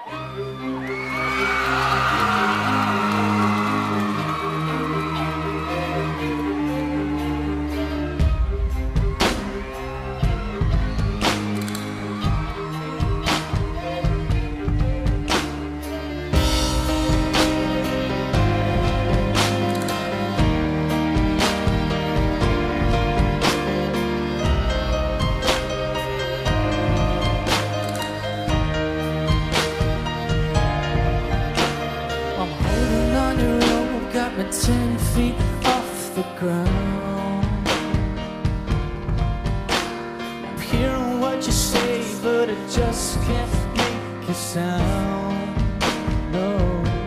Got me 10 feet off the ground. I'm hearing what you say, but I just can't make a sound. No.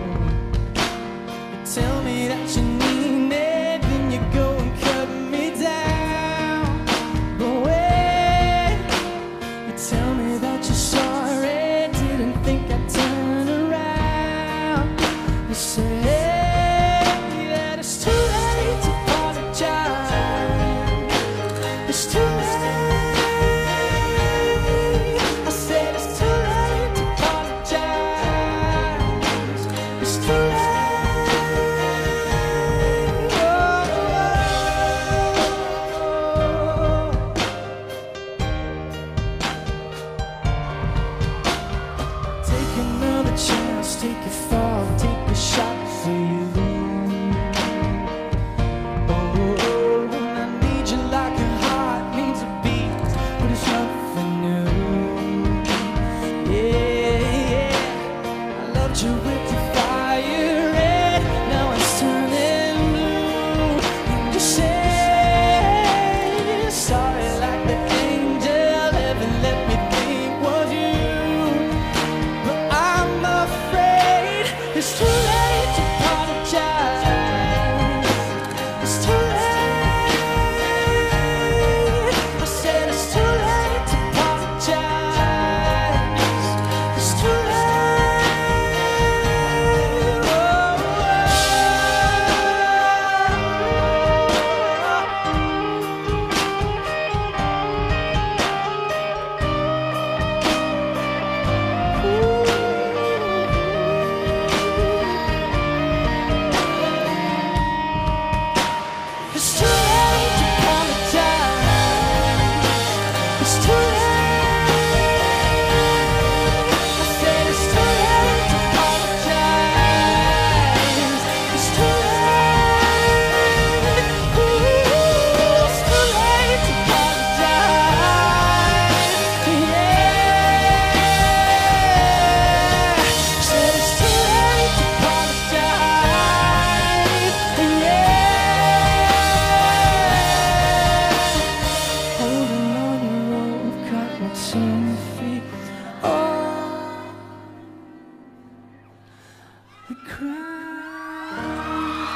You tell me that you need it, then you go and cut me down. But wait, you tell me that you're sorry, didn't think I'd turn around. You say take a fall, take a shot for you. Oh, and I need you like a heart needs a beat, but it's nothing new. Yeah, yeah, I loved you with the fire red, now it's turning blue. And you say sorry like the angel heaven let me think was you, but I'm afraid it's too late to apologize. It's too late. I said it's too late to apologize. It's too late. It's too late to apologize. It's too late. I said it's too late to apologize. It's too late. Ooh, it's too late to apologize. Yeah. Said it's too late to apologize. Yeah. Holding on your rope, got me 10 feet off the ground.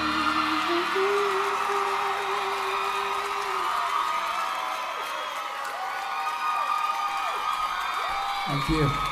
Thank you.